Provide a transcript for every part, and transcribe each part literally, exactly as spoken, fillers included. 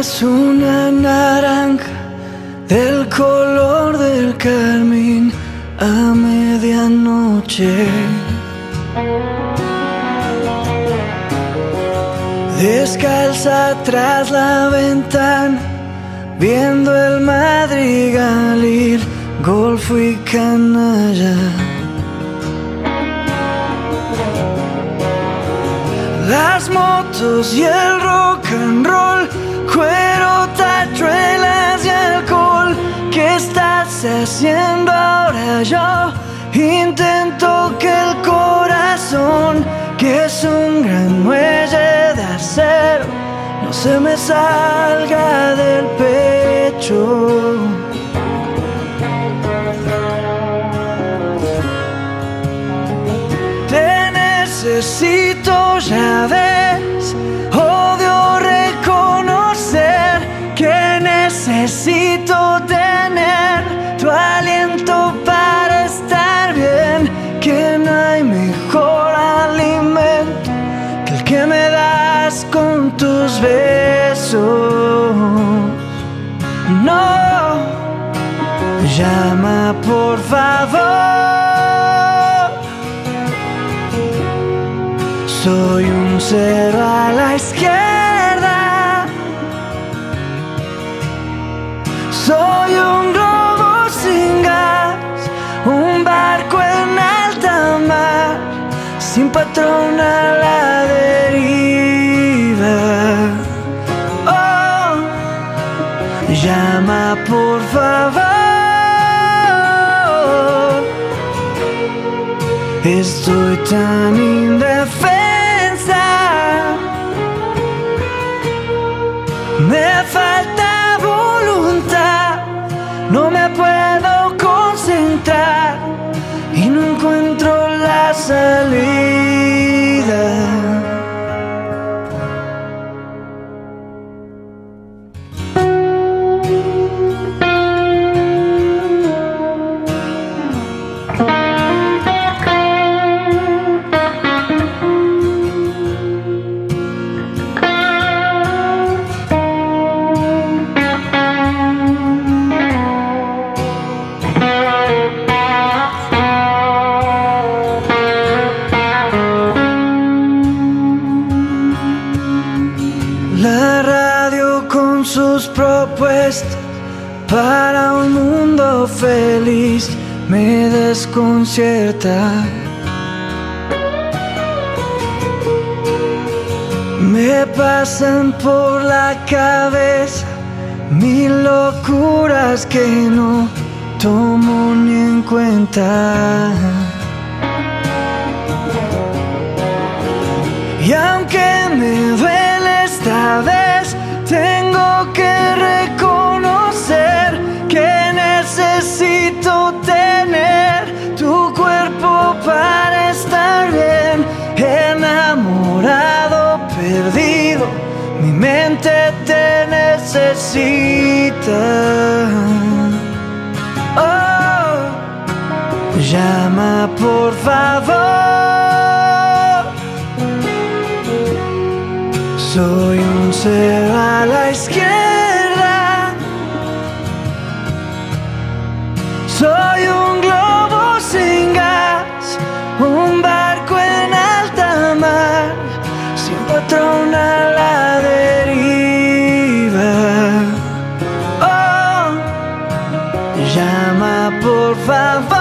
es una naranja del color del carmín a medianoche. Descalza tras la ventana, viendo el Madrigal ir, golfo y canalla. Las motos y el rock and roll, cuero, tachuelas y alcohol. ¿Qué estás haciendo ahora? Yo intento que el corazón, que es un gran muelle de acero, no se me salga del pecho. Te necesito, ya ves, odio reconocer que necesito tener tu aliento para estar bien, que no hay mejor alimento que el que me das con tus besos. No, llama por favor. Soy un cero a la izquierda. Soy un globo sin gas, un barco en alta mar, sin patrón a la deriva. Oh, llama por favor. Estoy tan indefensa. Me falta voluntad, no me puedo concentrar y no encuentro la salida. La radio con sus propuestas para un mundo feliz me desconcierta. Me pasan por la cabeza mil locuras que no tomo ni en cuenta. Y aunque me duele esta vez, tengo que reconocer que necesito tener tu cuerpo para estar bien. Enamorado, perdido, mi mente te necesita. Oh, llama por favor. Soy un cero a la izquierda. Soy un globo sin gas, un barco en alta mar, sin patrón a la deriva. Oh, llama por favor.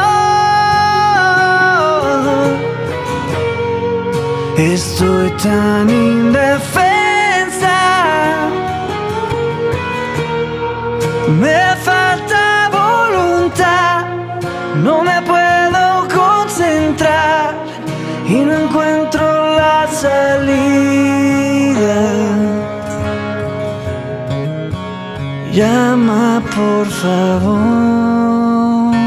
Estoy tan indefensa. Me falta voluntad, no me puedo concentrar y no encuentro la salida. Llama por favor.